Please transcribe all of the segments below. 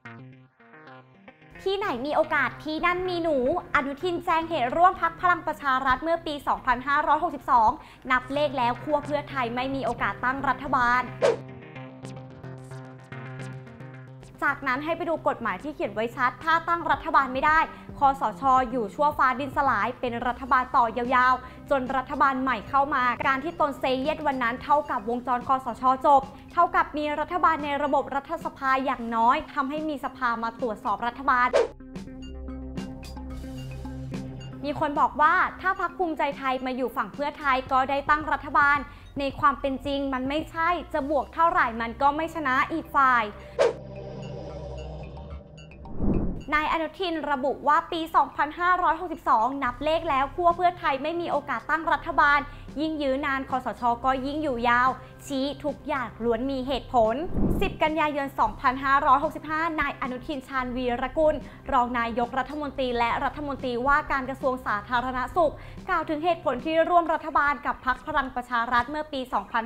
ที่ไหนมีโอกาสที่นั่นมีหนูอนุทินแจ้งเหตุร่วมพรรคพลังประชารัฐเมื่อปี 2562 นับเลขแล้วขั้วเพื่อไทยไม่มีโอกาสตั้งรัฐบาลจากนั้นให้ไปดูกฎหมายที่เขียนไว้ชัดถ้าตั้งรัฐบาลไม่ได้คสช.อยู่ชั่วฟ้าดินสลายเป็นรัฐบาลต่อยาวๆจนรัฐบาลใหม่เข้ามาการที่ตนเซเยสวันนั้นเท่ากับวงจรคสช.จบเท่ากับมีรัฐบาลในระบบรัฐสภาอย่างน้อยทำให้มีสภามาตรวจสอบรัฐบาลมีคนบอกว่าถ้าพรรคภูมิใจไทยมาอยู่ฝั่งเพื่อไทยก็ได้ตั้งรัฐบาลในความเป็นจริงมันไม่ใช่จะบวกเท่าไหร่มันก็ไม่ชนะอีกฝ่ายนายอนุทินระบุว่าปี 2562 นับเลขแล้วขั้วเพื่อไทยไม่มีโอกาสตั้งรัฐบาลยิ่งยื้อนานคสช.ก็ยิ่งอยู่ยาวชี้ทุกอย่างล้วนมีเหตุผล 10 กันยายน 2565 นายอนุทิน ชาญวีรกุลรองนายกรัฐมนตรีและรัฐมนตรีว่าการกระทรวงสาธารณสุขกล่าวถึงเหตุผลที่ร่วมรัฐบาลกับพรรคพลังประชารัฐเมื่อปี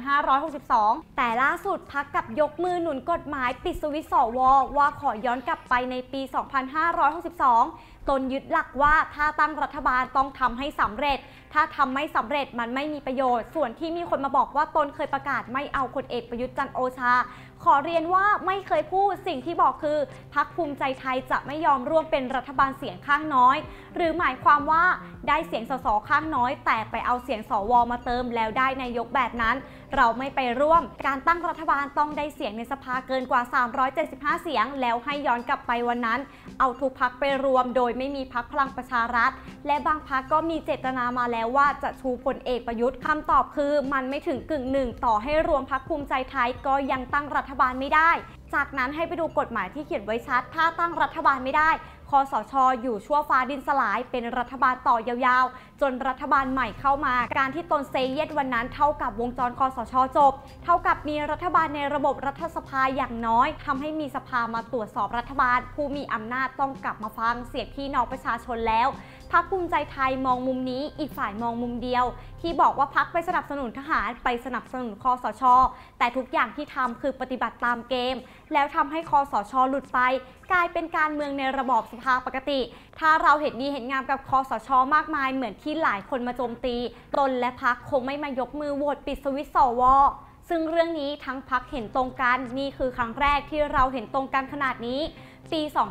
2562 แต่ล่าสุดพรรคกับยกมือหนุนกฎหมายปิดสวิตช์สว.ว่าขอย้อนกลับไปในปี 2562 ตนยึดหลักว่าถ้าตั้งรัฐบาลต้องทำให้สำเร็จถ้าทำไม่สำเร็จมันไม่มีประโยชน์ส่วนที่มีคนมาบอกว่าตนเคยประกาศไม่เอาพลเอกประยุทธ์จันทร์โอชาขอเรียนว่าไม่เคยพูดสิ่งที่บอกคือพรรคภูมิใจไทยจะไม่ยอมร่วมเป็นรัฐบาลเสียงข้างน้อยหรือหมายความว่าได้เสียงสสข้างน้อยแต่ไปเอาเสียงสวมาเติมแล้วได้นายกแบบนั้นเราไม่ไปร่วมการตั้งรัฐบาลต้องได้เสียงในสภาเกินกว่า375เสียงแล้วให้ย้อนกลับไปวันนั้นเอาทุกพรรคไปรวมโดยไม่มีพรรคพลังประชารัฐและบางพรรคก็มีเจตนามาแล้วว่าจะชูพลเอกประยุทธ์คำตอบคือมันไม่ถึงกึ่งหนึ่งต่อให้รวมพรรคภูมิใจไทยก็ยังตั้งรัฐบาลไม่ได้จากนั้นให้ไปดูกฎหมายที่เขียนไว้ชัดถ้าตั้งรัฐบาลไม่ได้คสช.อยู่ชั่วฟ้าดินสลายเป็นรัฐบาลต่อยาวๆจนรัฐบาลใหม่เข้ามาการที่ตนเซเยสวันนั้นเท่ากับวงจรคสช.จบเท่ากับมีรัฐบาลในระบบรัฐสภาอย่างน้อยทำให้มีสภามาตรวจสอบรัฐบาลผู้มีอำนาจต้องกลับมาฟังเสียงพี่น้องประชาชนแล้วพรรคภูมิใจไทยมองมุมนี้อีกฝ่ายมองมุมเดียวที่บอกว่าพรรคไปสนับสนุนทหารไปสนับสนุนคสช.แต่ทุกอย่างที่ทำคือปฏิบัติตามเกมแล้วทำให้คสช.หลุดไปกลายเป็นการเมืองในระบอบสภาปกติถ้าเราเห็นดีเห็นงามกับคสช.มากมายเหมือนที่หลายคนมาโจมตีตนและพรรคคงไม่มายกมือโหวตปิดสวิตช์สว.ซึ่งเรื่องนี้ทั้งพรรคเห็นตรงกันนี่คือครั้งแรกที่เราเห็นตรงกันขนาดนี้ปี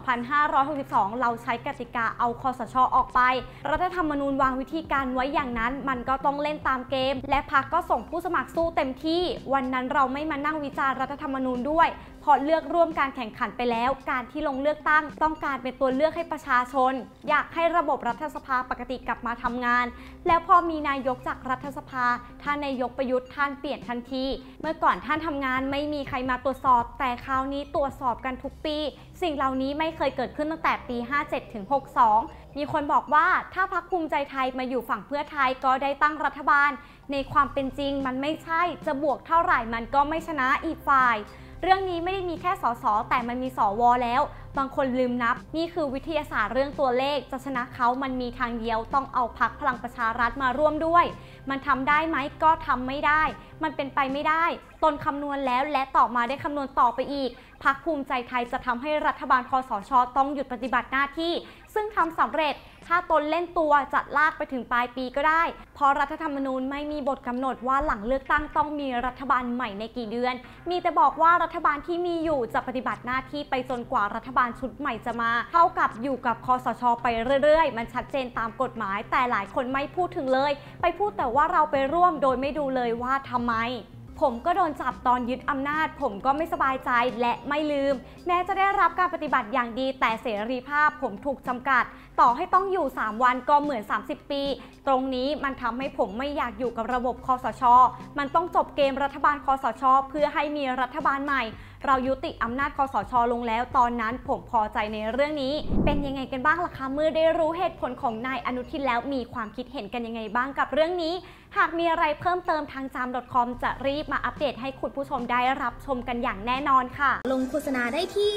2562 เราใช้กติกาเอาคสช.ออกไปรัฐธรรมนูญวางวิธีการไว้อย่างนั้นมันก็ต้องเล่นตามเกมและพรรคก็ส่งผู้สมัครสู้เต็มที่วันนั้นเราไม่มานั่งวิจารณ์รัฐธรรมนูญด้วยพอเลือกร่วมการแข่งขันไปแล้วการที่ลงเลือกตั้งต้องการเป็นตัวเลือกให้ประชาชนอยากให้ระบบรัฐสภาปกติกลับมาทำงานแล้วพอมีนายกจากรัฐสภาท่านนายกประยุทธ์ท่านเปลี่ยนทันทีเมื่อก่อนท่านทำงานไม่มีใครมาตรวจสอบแต่คราวนี้ตรวจสอบกันทุกปีสิ่งเหล่านี้ไม่เคยเกิดขึ้นตั้งแต่ปี 57 ถึง 62 มีคนบอกว่าถ้าพรรคภูมิใจไทยมาอยู่ฝั่งเพื่อไทยก็ได้ตั้งรัฐบาลในความเป็นจริงมันไม่ใช่จะบวกเท่าไหร่มันก็ไม่ชนะอีกฝ่ายเรื่องนี้ไม่ได้มีแค่สสแต่มันมีสวแล้วบางคนลืมนับนี่คือวิทยาศาสตร์เรื่องตัวเลขจะชนะเขามันมีทางเดียวต้องเอาพรรคพลังประชารัฐมาร่วมด้วยมันทำได้ไหมก็ทำไม่ได้มันเป็นไปไม่ได้ตนคำนวณแล้วและต่อมาได้คำนวณต่อไปอีกพรรคภูมิใจไทยจะทำให้รัฐบาลคสช.ต้องหยุดปฏิบัติหน้าที่ซึ่งทำสำเร็จถ้าตนเล่นตัวจะลากไปถึงปลายปีก็ได้เพราะรัฐธรรมนูญไม่มีบทกำหนดว่าหลังเลือกตั้งต้องมีรัฐบาลใหม่ในกี่เดือนมีแต่บอกว่ารัฐบาลที่มีอยู่จะปฏิบัติหน้าที่ไปจนกว่ารัฐบาลชุดใหม่จะมาเท่ากับอยู่กับคสช.ไปเรื่อยๆมันชัดเจนตามกฎหมายแต่หลายคนไม่พูดถึงเลยไปพูดแต่ว่าเราไปร่วมโดยไม่ดูเลยว่าทำไมผมก็โดนจับตอนยึดอำนาจผมก็ไม่สบายใจและไม่ลืมแม้จะได้รับการปฏิบัติอย่างดีแต่เสรีภาพผมถูกจำกัดต่อให้ต้องอยู่3วันก็เหมือน30ปีตรงนี้มันทำให้ผมไม่อยากอยู่กับระบบคสช.มันต้องจบเกมรัฐบาลคสช.เพื่อให้มีรัฐบาลใหม่เรายุติอำนาจคสช.ลงแล้วตอนนั้นผมพอใจในเรื่องนี้เป็นยังไงกันบ้างล่ะคะเมื่อได้รู้เหตุผลของนายอนุทินแล้วมีความคิดเห็นกันยังไงบ้างกับเรื่องนี้หากมีอะไรเพิ่มเติมทางjam.com จะรีบมาอัปเดตให้คุณผู้ชมได้รับชมกันอย่างแน่นอนค่ะลงโฆษณาได้ที่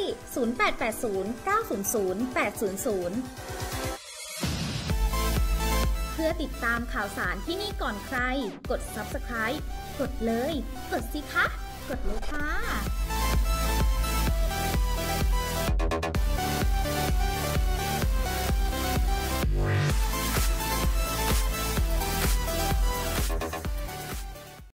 0880900800 เพื่อติดตามข่าวสารที่นี่ก่อนใครกด Subscribe กดเลยกดสิคะกดเลยค่ะ